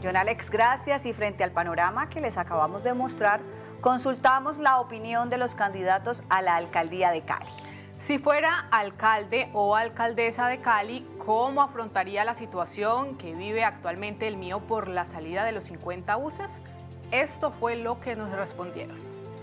John Alex, gracias. Y frente al panorama que les acabamos de mostrar, consultamos la opinión de los candidatos a la alcaldía de Cali. Si fuera alcalde o alcaldesa de Cali, ¿cómo afrontaría la situación que vive actualmente el mío por la salida de los 50 buses? Esto fue lo que nos respondieron.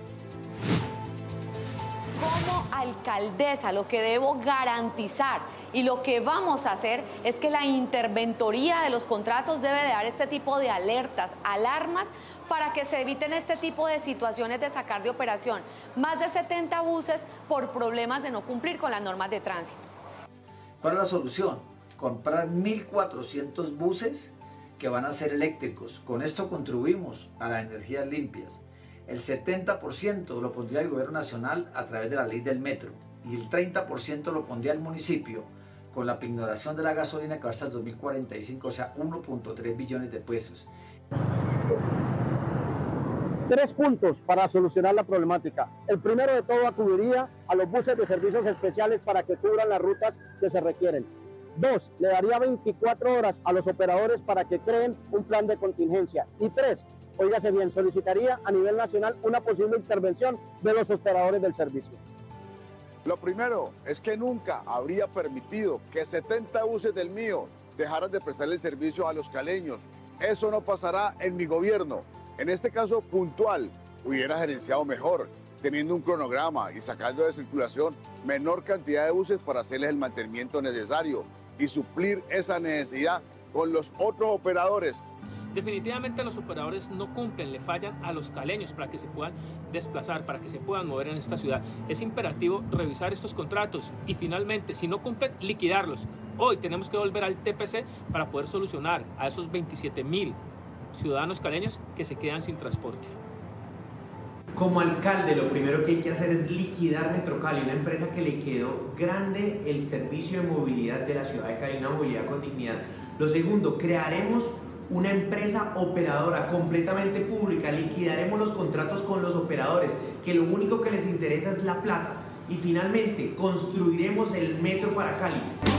Como alcaldesa, lo que debo garantizar y lo que vamos a hacer es que la interventoría de los contratos debe de dar este tipo de alertas, alarmas, para que se eviten este tipo de situaciones de sacar de operación más de 70 buses por problemas de no cumplir con las normas de tránsito. ¿Cuál es la solución? Comprar 1.400 buses que van a ser eléctricos. Con esto contribuimos a las energías limpias. El 70% lo pondría el gobierno nacional a través de la ley del metro y el 30% lo pondría el municipio con la pignoración de la gasolina que va hasta el 2045, o sea, 1.3 billones de pesos. 3 puntos para solucionar la problemática. El primero de todo acudiría a los buses de servicios especiales para que cubran las rutas que se requieren. 2, le daría 24 horas a los operadores para que creen un plan de contingencia. Y 3, óigase bien, solicitaría a nivel nacional una posible intervención de los operadores del servicio. Lo primero es que nunca habría permitido que 70 buses del mío dejaran de prestarle el servicio a los caleños. Eso no pasará en mi gobierno. En este caso puntual, hubiera gerenciado mejor, teniendo un cronograma y sacando de circulación menor cantidad de buses para hacerles el mantenimiento necesario y suplir esa necesidad con los otros operadores. Definitivamente los operadores no cumplen, le fallan a los caleños para que se puedan desplazar, para que se puedan mover en esta ciudad. Es imperativo revisar estos contratos y finalmente, si no cumplen, liquidarlos. Hoy tenemos que volver al TPC para poder solucionar a esos 27.000 ciudadanos caleños que se quedan sin transporte. Como alcalde, lo primero que hay que hacer es liquidar Metrocali, una empresa que le quedó grande el servicio de movilidad de la ciudad de Cali, una movilidad con dignidad. Lo segundo, crearemos una empresa operadora completamente pública, liquidaremos los contratos con los operadores, que lo único que les interesa es la plata. Y finalmente, construiremos el metro para Cali.